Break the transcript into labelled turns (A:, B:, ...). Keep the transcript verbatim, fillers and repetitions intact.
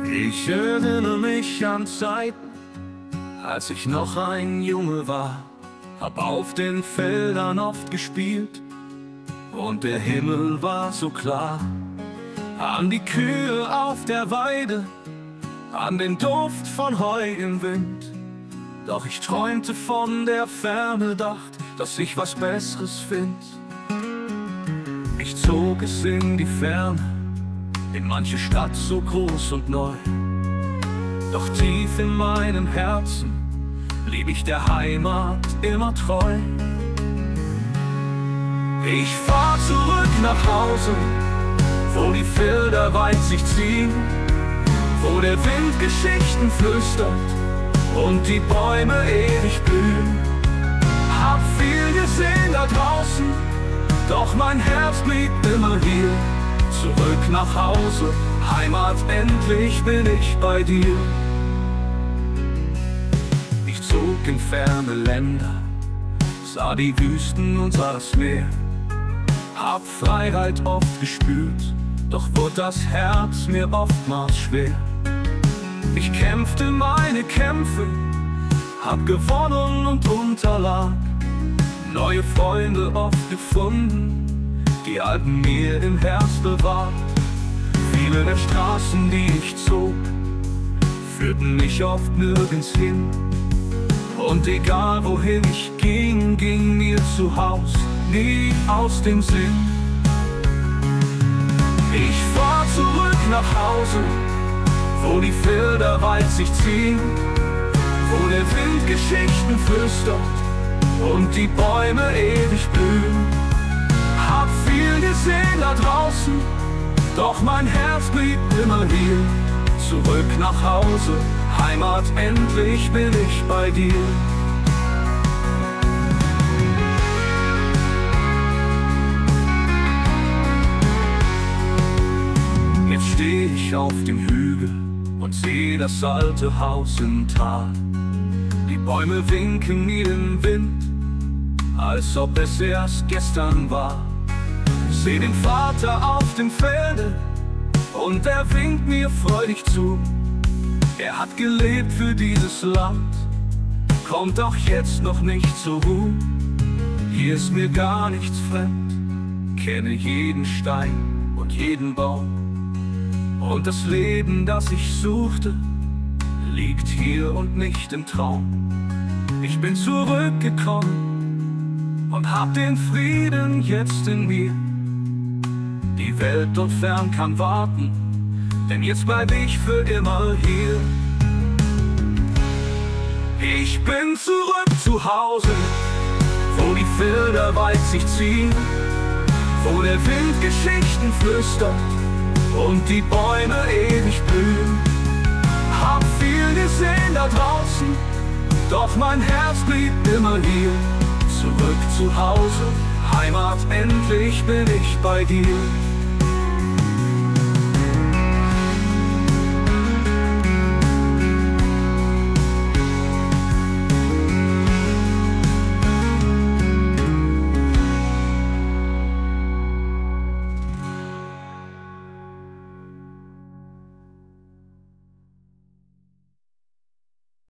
A: Ich erinnere mich an Zeiten, als ich noch ein Junge war, hab auf den Feldern oft gespielt und der Himmel war so klar. An die Kühe auf der Weide, an den Duft von Heu im Wind. Doch ich träumte von der Ferne, dacht, dass ich was Besseres find. Ich zog es in die Ferne, in manche Stadt so groß und neu. Doch tief in meinem Herzen lieb ich der Heimat immer treu. Ich fahr zurück nach Hause, wo die Felder weit sich ziehen, wo der Wind Geschichten flüstert und die Bäume ewig blühen. Hab viel gesehen da draußen, doch mein Herz blieb immer hier. Zurück nach Hause, Heimat, endlich bin ich bei dir. Ich zog in ferne Länder, sah die Wüsten und sah das Meer. Hab Freiheit oft gespürt, doch wurde das Herz mir oftmals schwer. Ich kämpfte meine Kämpfe, hab gewonnen und unterlag. Neue Freunde oft gefunden, die alten mir im Herz bewahrt. Viele der Straßen, die ich zog, führten mich oft nirgends hin. Und egal wohin ich ging, ging mir zu Haus nie aus dem Sinn. Ich fahr zurück nach Hause, wo die Felder weit sich ziehen, wo der Wind Geschichten flüstert und die Bäume ewig blühen. Hab viel gesehen da draußen, doch mein Herz blieb immer hier. Zurück nach Hause, Heimat, endlich bin ich bei dir. Jetzt steh ich auf dem Hügel und seh das alte Haus im Tal. Die Bäume winken mir im Wind, als ob es erst gestern war. Seh den Vater auf dem Felde und er winkt mir freudig zu. Er hat gelebt für dieses Land, kommt auch jetzt noch nicht zur Ruhe. Hier ist mir gar nichts fremd, kenne jeden Stein und jeden Baum. Und das Leben, das ich suchte, liegt hier und nicht im Traum. Ich bin zurückgekommen und hab den Frieden jetzt in mir. Die Welt dort fern kann warten, denn jetzt bleib ich für immer hier. Ich bin zurück zu Hause, wo die Felder weit sich ziehen, wo der Wind Geschichten flüstert und die Bäume ewig blühen. Hab viel gesehen da draußen, doch mein Herz blieb immer hier. Zurück zu Hause, Heimat, endlich bin ich bei dir.